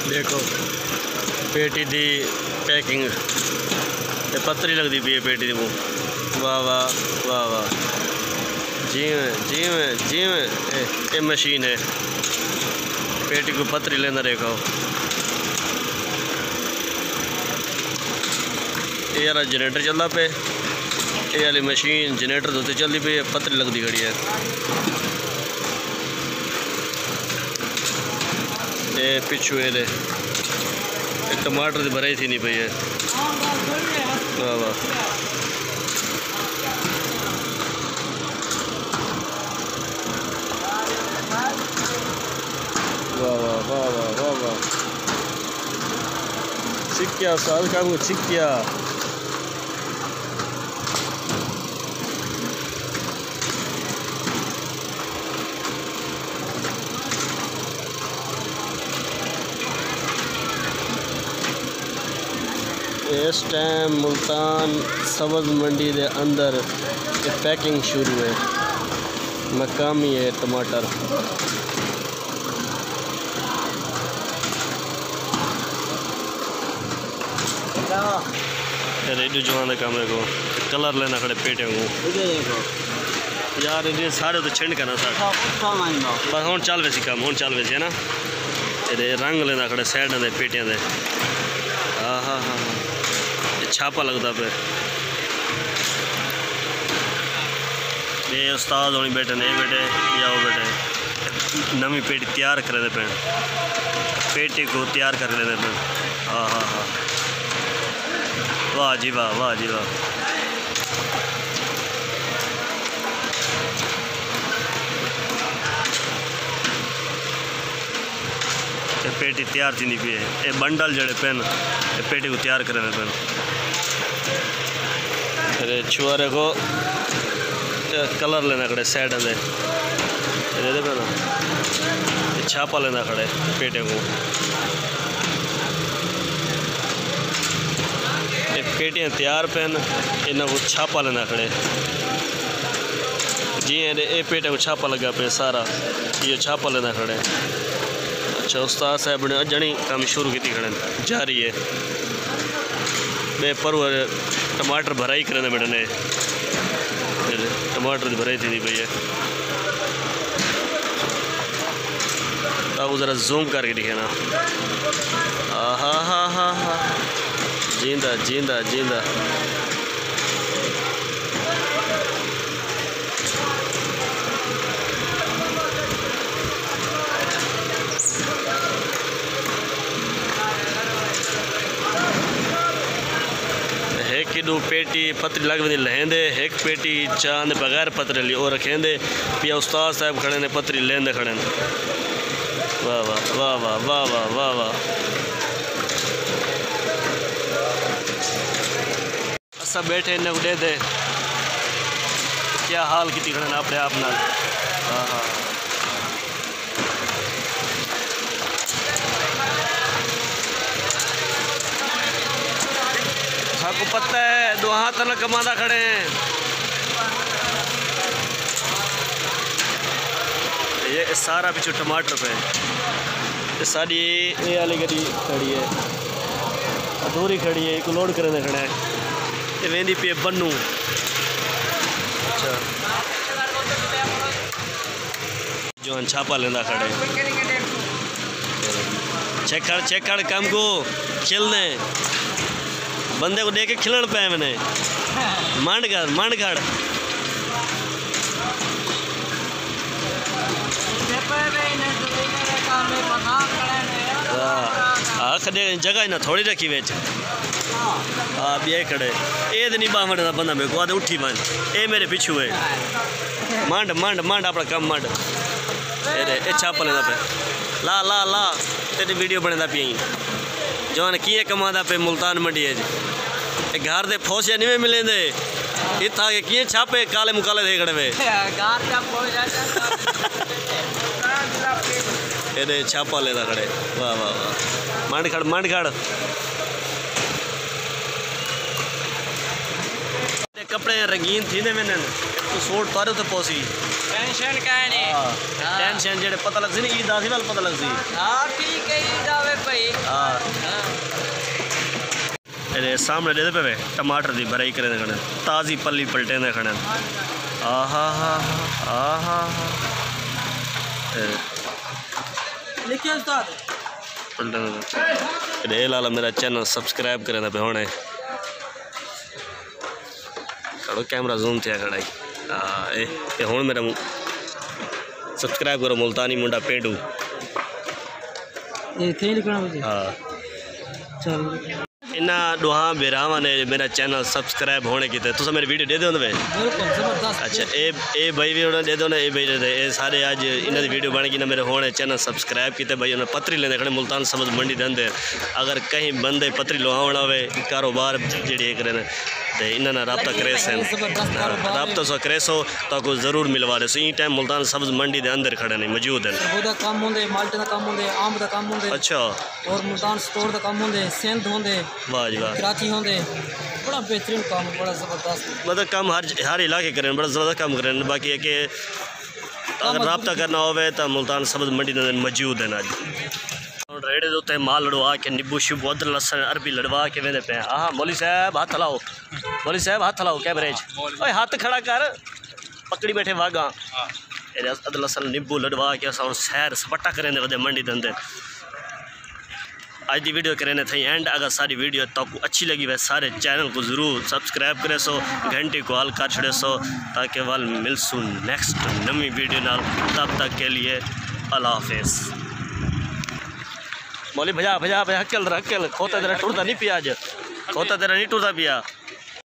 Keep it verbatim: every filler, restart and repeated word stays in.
देखो पेटी दी पैकिंग ते पत्तरी लगती पी है पेटी दी मुँह। वाह वाह वाह वाह जिवें जिवें जिवें ये मशीन है पेटी को पत्तरी लेना देखो। ये वाला जनरेटर चलता पे ये वाली मशीन जनरेटर तो चलती पे पत्तरी लगती खड़ी है। ये पिछू ये टमाटर की भराई थी नहीं पई है। वाह वाह वाह वाह वाह वाह वाह वाह चिक्किया साल का वो चिक्किया इस टाइम मुल्तान सब्ज़ मंडी के अंदर पैकिंग शुरू है। मकामी है टमाटर। रेडियो जवान काम देखो कलर लेना खड़े पेटे को यार ये सारे तो छिंड करना सारे बस हूँ चल वैसी काम हूँ चल वैसी है ना। ये रंग लेना खड़े साइड दे पेटियां दे। हाँ हाँ हाँ छापा लगता पे ये उस्ताद होनी बेटे नहीं बेटे जाओ बेटे नवी पेटी तैयार कर दे पे पेटी को तैयार कर लेते पे। हाँ हाँ हाँ वाह जी वाह वाह जी वाह पेटी तैयार थी नहीं पी है। ये बंडल जड़े पेन ये पेटी को तैयार करे पेन। अरे छुआरे को कलर लेना खड़े साइड दे दे पे ना छापा लेना खड़े पेटे को। ये पेटियाँ तैयार पेन इन्हों को छापा लेना खड़े जी ये पेटे को छापा लगा पे सारा ये छापा लेना खड़े। अच्छा उस्ताद साहब ने अजनी काम शुरू की खड़े जारी है बे पर टमाटर भराई करे बेटे ने टमाटर की भराई थी नहीं भैया अब ज़रा जूम करके दिखाना। हाँ हाँ हाँ हाँ जींदा जींदा जींदा किडू पेटी पतरी लग वी लहेंदे एक पेटी चांद बगैर पतरे ली और रखेंदे पिया उस्ताद साहब खड़े ने पतरी लेंदे खड़े। वाह वाह वाह वाह वाह वाह वाह वाह असा बैठे इन्हें दे दे क्या हाल की खड़े ने अपने आप नाल। हाँ हाँ आपको पता है दो हाथ अलग कमादा खड़े हैं। ये सारा पीछे टमाटर पे ये सारी ये वाली गड्डी खड़ी है अधूरी खड़ी है एक लोड करने खड़ा है ये वेंदी पे बन्नू। अच्छा जो छापा लेंदा खड़े चेक कर चेक कर काम को खिलने बंदे को देख के खिलण पे मैंने मांड कर मांड कर जगह ना थोड़ी रखी बेच। हाँ बे खड़े ये तो नहीं बाह मंड बंदा मेरे को आते उठी मान ये मेरे पिछू है मांड मांड मांड अपना कम मांड ये छापा लेना पे ला ला ला तेरी वीडियो बनेदा पी जवान किए कमादा पे मुल्तान मंडी है जी घर दे फौसिया नहीं मिलेंदे इतना के किए छापे काले मुकाले थे खड़े वे ये छापा लेदा खड़े। वाह वाह वाह मांड खड़ मांड खड़ कपड़े रंगीन थी ने मैंने तो सूट तारे तो पहुंची टेंशन का नहीं टेंशन जेड़े पता लग सी ईद आसी वाल पता लग सी। हां ठीक है ईद आवे भाई ये सामने दे पे टमाटर की भराई करें खड़े ताज़ी पली पलटे खड़े आहा हा आहा रे लाला मेरा चैनल सब्सक्राइब करें पे होने करो कैमरा जूम थे खड़ा हाँ ये हूँ मेरा सब्सक्राइब करो मुल्तानी मुंडा पेंडू हाँ इन्ना दुआ बेरावा ने मेरा चैनल सब्सक्राइब होने की तो मेरी वीडियो दे दो अच्छा ए ए भाई भी दे दो ना ए भाई दे ए सारे आज इन्होंने वीडियो बन गई ना मेरे होने चैनल सब्सक्राइब किए भाई उन्हें पत्री लेने खड़े मुल्तान सब्ज़ मंडी के अंदर अगर कहीं बंदे पत्री लुआवना हो कारोबार जी करें तो इन्होंने रबता करे रबता सो करे सो तो को जरूर मिलवा दे सो ई टाइम मुल्तान सब्ज़ मंडी के अंदर खड़े नहीं मौजूद हैं अच्छा और मुल्तान स्टोर का काम होंगे सिंध होंगे वाह जी वाह कराची होंगे बड़ा बेहतरीन काम बड़ा ज़बरदस्त मतलब काम हर हर इलाके करें बड़ा ज़बरदस्त काम करें बाकी है कि अगर रबता करना हो तो मुल्तान सब्ज़ मंडी के मौजूद है अज रेड़े के उत्ते माल लड़वा के नींबू शिबू अदरक लसन अरबी लड़वा के वेंदे पे हाँ मौली साहब हाथ हलाओ मौली साहब हाथ हलाओ कैमरेज ओए हाथ खड़ा कर पकड़ी बैठे वागा अदरक लसन नींबू लड़वा के सैर सपट्टा करें वधे मंडी के अंदर आज की वीडियो करें थी एंड अगर सारी वीडियो तो अच्छी लगी वै सारे चैनल को ज़रूर सब्सक्राइब करे सो घंटी को ऑल कर छड़े सो ताकि वाल मिलसूँ नेक्स्ट नवी वीडियो नाल तब तक के लिए अल्लाह हाफिज़ मौली भजा भजा भजा हकेल हकेल खोता तेरा टुरता नहीं पिया अज खोता तेरा नहीं टुरता पिया।